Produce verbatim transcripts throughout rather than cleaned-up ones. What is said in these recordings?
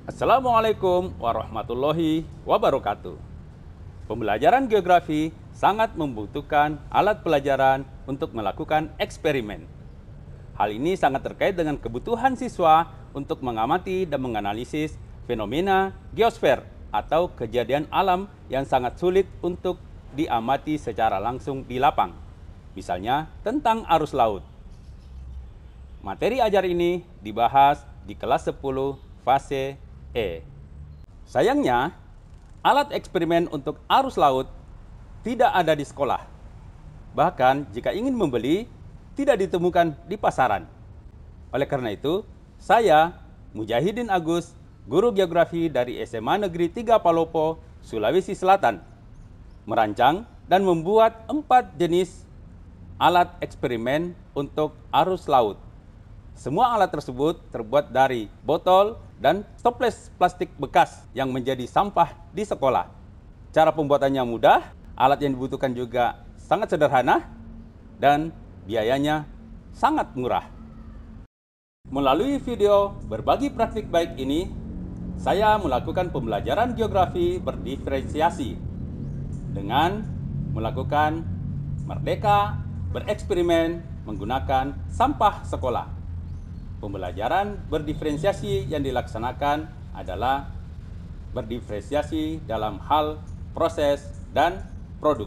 Assalamualaikum warahmatullahi wabarakatuh. Pembelajaran geografi sangat membutuhkan alat pelajaran untuk melakukan eksperimen. Hal ini sangat terkait dengan kebutuhan siswa untuk mengamati dan menganalisis fenomena geosfer atau kejadian alam yang sangat sulit untuk diamati secara langsung di lapang. Misalnya tentang arus laut. Materi ajar ini dibahas di kelas sepuluh fase E. Sayangnya, alat eksperimen untuk arus laut tidak ada di sekolah. Bahkan jika ingin membeli, tidak ditemukan di pasaran. Oleh karena itu, saya, Mujahidin Agus, guru geografi dari S M A Negeri tiga Palopo, Sulawesi Selatan, merancang dan membuat empat jenis alat eksperimen untuk arus laut. Semua alat tersebut terbuat dari botol dan toples plastik bekas yang menjadi sampah di sekolah. Cara pembuatannya mudah, alat yang dibutuhkan juga sangat sederhana, dan biayanya sangat murah. Melalui video berbagi praktik baik ini, saya melakukan pembelajaran geografi berdiferensiasi dengan melakukan merdeka bereksperimen menggunakan sampah sekolah. Pembelajaran berdiferensiasi yang dilaksanakan adalah berdiferensiasi dalam hal proses dan produk.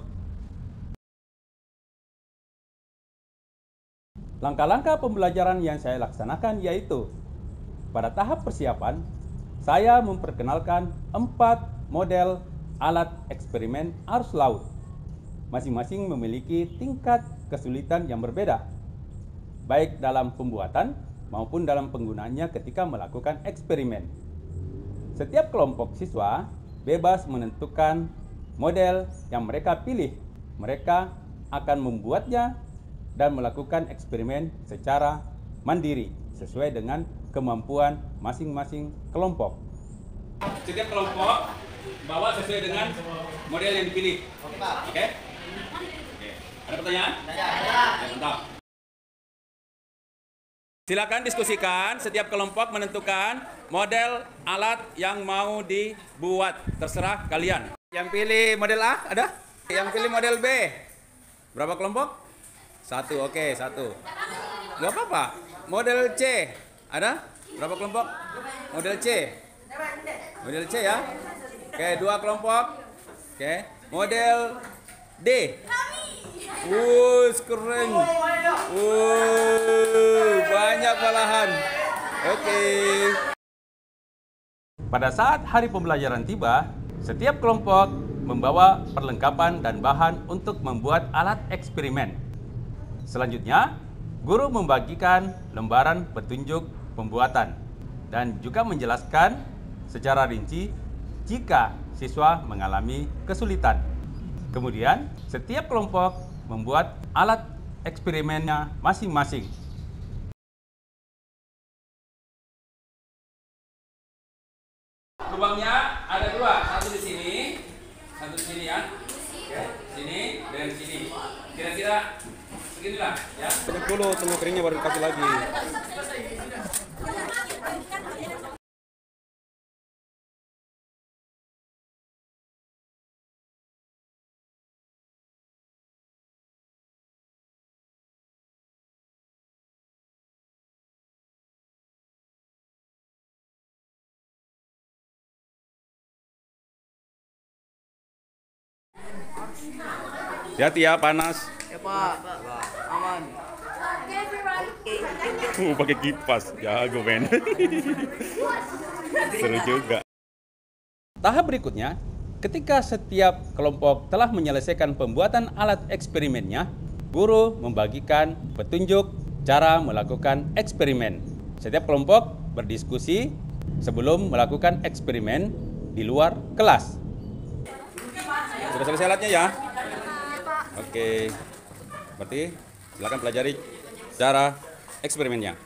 Langkah-langkah pembelajaran yang saya laksanakan yaitu, pada tahap persiapan, saya memperkenalkan empat model alat eksperimen arus laut. Masing-masing memiliki tingkat kesulitan yang berbeda, baik dalam pembuatan maupun dalam penggunaannya ketika melakukan eksperimen. Setiap kelompok siswa bebas menentukan model yang mereka pilih. Mereka akan membuatnya dan melakukan eksperimen secara mandiri sesuai dengan kemampuan masing-masing kelompok. Setiap kelompok bawa sesuai dengan model yang dipilih. Oke, Pak. Oke? Oke. Ada pertanyaan? Ya, mantap. Silakan diskusikan, setiap kelompok menentukan model alat yang mau dibuat. Terserah kalian. Yang pilih model A, ada? Yang pilih model B? Berapa kelompok? Satu, oke, satu. Gak apa-apa. Model C, ada? Berapa kelompok? Model C. Model C ya? Oke, dua kelompok. Oke, model D. Wuh, keren. Wuh, banyak malahan. Oke. Pada saat hari pembelajaran tiba, setiap kelompok membawa perlengkapan dan bahan untuk membuat alat eksperimen. Selanjutnya, guru membagikan lembaran petunjuk pembuatan dan juga menjelaskan secara rinci jika siswa mengalami kesulitan. Kemudian, setiap kelompok membuat alat eksperimennya masing-masing. Lubangnya ada dua, satu di sini, satu di sini ya. Oke, sini dan sini. Kira-kira seginilah ya. Tunggu dulu, tunggu keringnya baru dikasih lagi. Hati-hati ya, panas. Ya Pak, aman. Uh, pakai kipas, jago men. Seru juga. Tahap berikutnya, ketika setiap kelompok telah menyelesaikan pembuatan alat eksperimennya, guru membagikan petunjuk cara melakukan eksperimen. Setiap kelompok berdiskusi sebelum melakukan eksperimen di luar kelas. Sudah selesai alatnya ya? Oke, berarti silakan pelajari cara eksperimennya.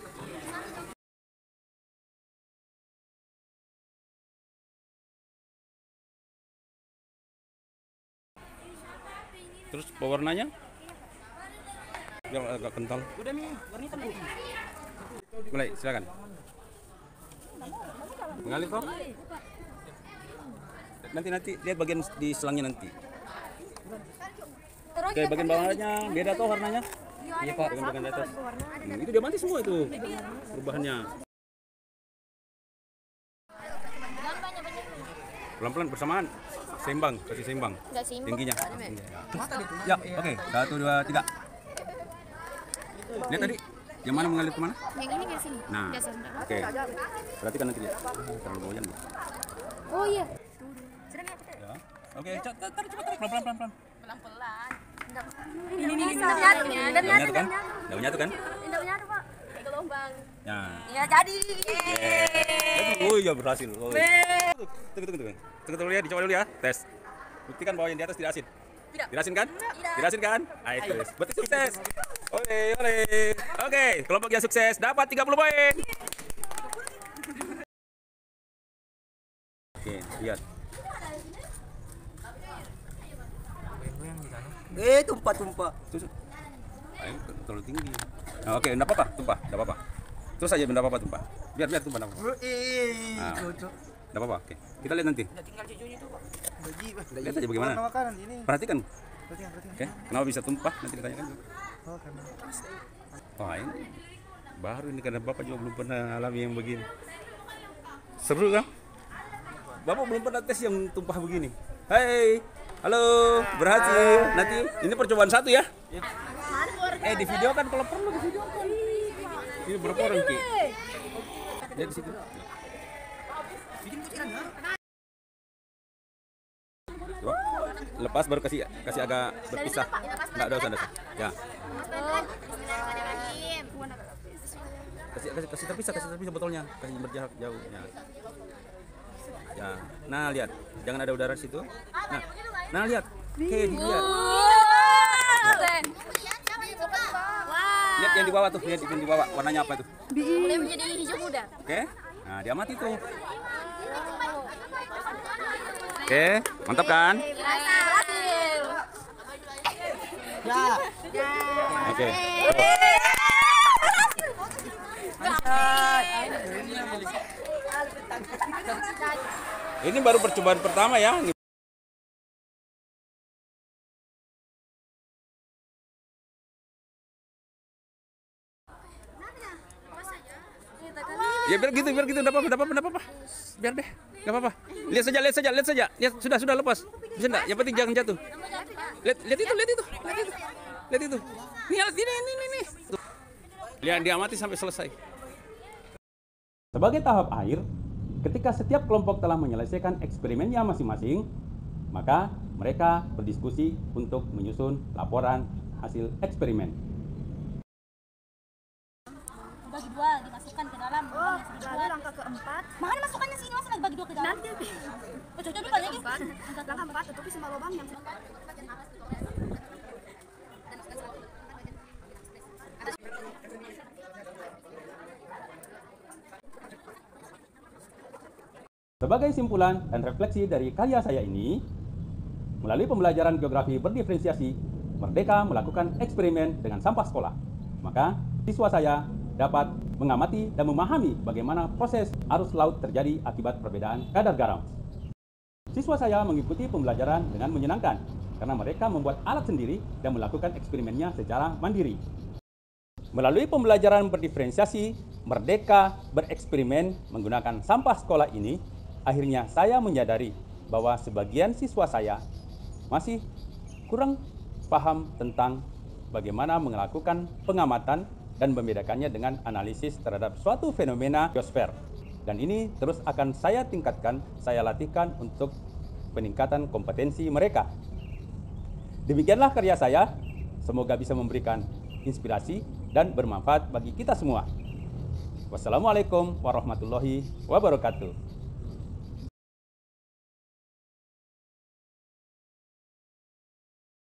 Terus pewarnanya? Biar agak kental. Udah nih, warnanya kan. Mulai, silakan. Mengalir toh? Nanti nanti lihat bagian di selangnya nanti. Oke, bagian bawahnya beda toh warnanya? Iya Pak, dengan bagian atas. Hmm, itu dia mati semua itu perubahannya. Pelan-pelan bersamaan, seimbang, kasih seimbang. Tingginya. Ya, oke, satu dua tiga. Lihat tadi, yang mana mengalir kemana? Yang ini ke sini. Nah, oke. Perhatikan nanti lihat. Terlalu goyang. Oh iya. Ya. Oke, tarik cepat tarik pelan-pelan pelan-pelan. Pelan-pelan. Ini ini ini. Dan Daunnya tuh kan? Daunnya tuh kan? Daunnya tuh Pak. Kayak gelombang. Ya. Ya jadi. Oh iya berhasil. Oh, iya. Tunggu tunggu tunggu. Tunggu tunggu lihat dicoba dulu ya. Tes. Buktikan bahwa yang di atas tidak asin. Tidak. Tidak asin kan? Tidak. Tidak asin kan? Ayo terus. Berarti sukses. Oke, oke. Oke, kelompok yang sukses dapat tiga puluh poin. Oke, lihat. Eh, tumpah-tumpah. Terus. Ayo, terlalu tinggi. Nah, oke, enggak apa-apa, tumpah, enggak apa-apa. Terus aja enggak apa-apa tumpah. Biar biar tumpah enggak apa-apa. Nah, enggak apa-apa. Oke. Kita lihat nanti. Tinggal cucunya tuh, Pak. Lihat aja bagaimana. Makanan ini. Perhatikan. Perhatikan, perhatikan. Oke, kenapa bisa tumpah? Nanti ditanyakan. Oh, karena Wah, ini baru ini karena Bapak juga belum pernah alami yang begini. Seru kan? Bapak belum pernah tes yang tumpah begini. Hai, halo, berhasil. Nanti ini percobaan satu ya. Eh, di video kan kalau perlu di video kan. Ini berapa orang Ki? Lihat di situ. Coba, lepas baru kasih kasih agak berpisah. Enggak ada usah, ya. Kasih, kasih, kasih terpisah, kasih terpisah botolnya, kasih berjarak jauh. Ya. Ya. Nah lihat, jangan ada udara di situ. Nah, nah lihat, oke dilihat. Lihat yang di bawah tuh, lihat yang di bawah, warnanya apa itu? Mulai menjadi hijau muda. Oke, nah diamati tuh. Oke, mantap kan? Berhasil. Ya. Oke. Ini baru percobaan pertama ya. Ya biar gitu, biar gitu, enggak apa-apa, enggak apa-apa, enggak apa-apa. Biar deh, enggak apa-apa. Lihat saja, lihat saja, lihat saja. Lihat, sudah, sudah lepas. Bisa enggak? Yang penting jangan jatuh. Lihat, lihat itu, lihat itu, lihat itu. Lihat itu. Nih, ini, ini, ini, ini. Lihat diamati sampai selesai. Sebagai tahap akhir, ketika setiap kelompok telah menyelesaikan eksperimennya masing-masing, maka mereka berdiskusi untuk menyusun laporan hasil eksperimen. Bagi dua dimasukkan ke dalam. Oh, lalu langkah keempat. Mana masukkannya sini masa bagi dua ke dalam? Nanti Oh, cocok dulu lagi. langkah empat tutupi semua lubang yang Sebagai simpulan dan refleksi dari karya saya ini, melalui pembelajaran geografi berdiferensiasi, Merdeka melakukan eksperimen dengan sampah sekolah. Maka, siswa saya dapat mengamati dan memahami bagaimana proses arus laut terjadi akibat perbedaan kadar garam. Siswa saya mengikuti pembelajaran dengan menyenangkan, karena mereka membuat alat sendiri dan melakukan eksperimennya secara mandiri. Melalui pembelajaran berdiferensiasi, Merdeka bereksperimen menggunakan sampah sekolah ini, akhirnya saya menyadari bahwa sebagian siswa saya masih kurang paham tentang bagaimana melakukan pengamatan dan membedakannya dengan analisis terhadap suatu fenomena geosfer. Dan ini terus akan saya tingkatkan, saya latihkan untuk peningkatan kompetensi mereka. Demikianlah karya saya, semoga bisa memberikan inspirasi dan bermanfaat bagi kita semua. Wassalamualaikum warahmatullahi wabarakatuh.